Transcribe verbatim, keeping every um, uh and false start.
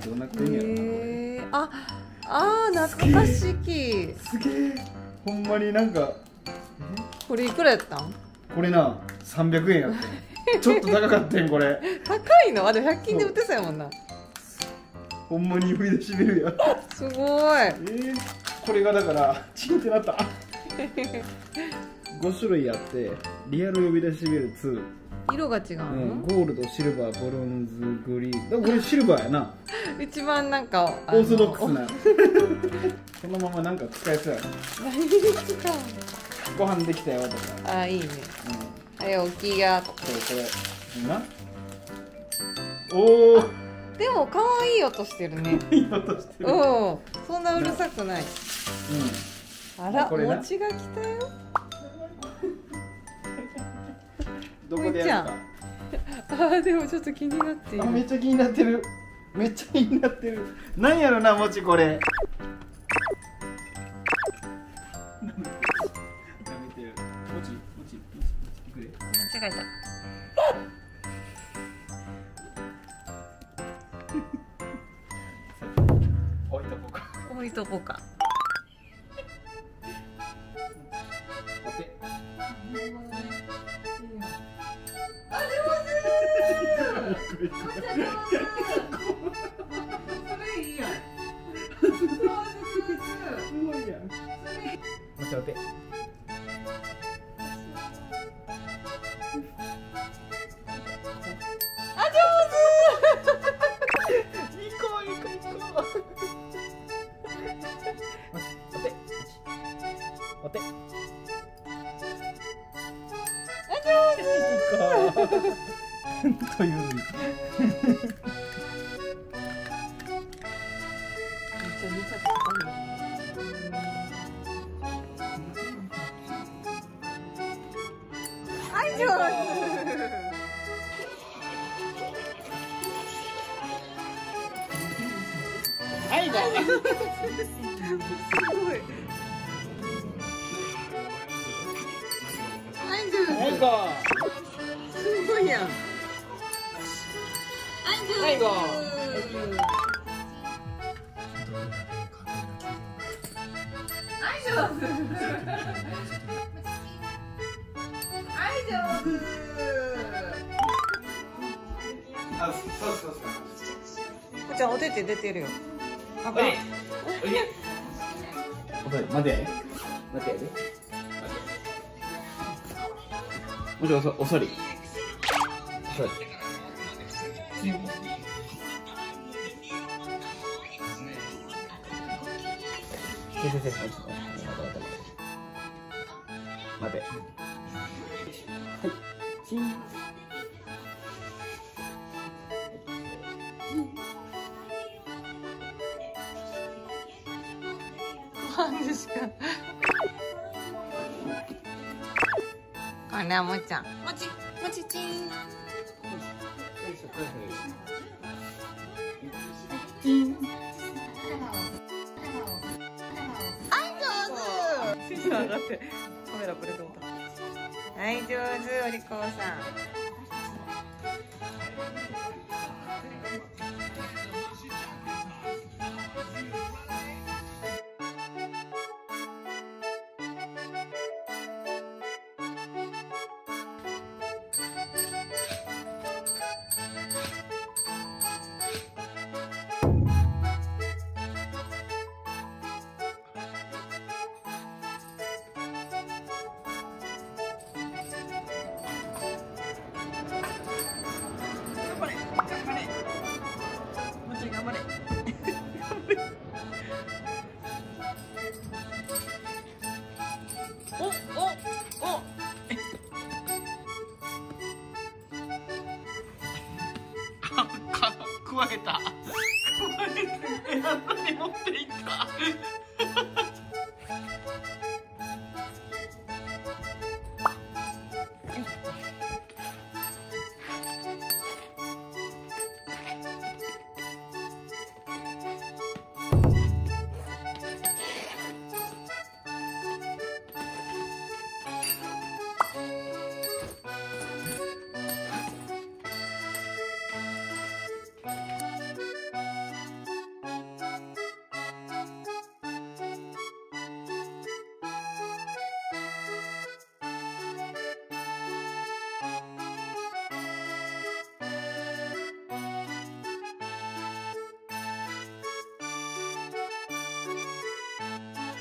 どうなってんやろな。 へー、ああー懐かしき。 すげえ。ほんまになんかこれいくらやったん？ これなさんびゃくえんやってん。ちょっと高かったんこれ。 高いの？あでもひゃく均で売ってそうやもんな。 ほんまに振り出しベルや。 すごい。 えー、これがだからチンってなった。ご種類あってリアル呼び出しベルツー、 色が違うの、 うん、ゴールド、シルバー、ブロンズ、グリーン。だからこれシルバーやな。 一番なんかオーソドックスな。そのままなんか使えそうやな。 何に使うの？ ご飯できたよとか。 あーいいね。 うん、 はいおきがとか。 そうこれな。おお。 でも可愛い音してるね。 いい音してる。 うん、そんなうるさくない。 うん。 あら、 これな餅が来たよ。 どこでやるか。 あーでもちょっと気になっている。 あ、めっちゃ気になってる。めっちゃ気になってる。なんやろな、もちこれ。舐めてる。もち、もち、もち、もち、くれ。 間違えた。 置いとこうか。 置いとこうか。 お手。 あ、上手。それいいやん。 すごいやん。もちお手。 あ、上手。 行こう行こう行こう。お手。お手。 あ、上手。 という。 めっちゃ見ちゃった。はい、上手。 はいだ。 すごい。はい、上手。 はいこ。 すごいやん。 はいこ。 はい、上手。はい、上手。 あ、そうそうそう。 こちゃん、お手手出てるよ。あかん。 おいで。おいで。おいで。待て。待てやで。もちろん、おそり。おそり。先生、先生、待て。はい、チン。 ご飯でしか。これはもちゃん。もち、もちちん。 チン。 上手。上がってカメラこれどうだ。はい、上手、お利口さん。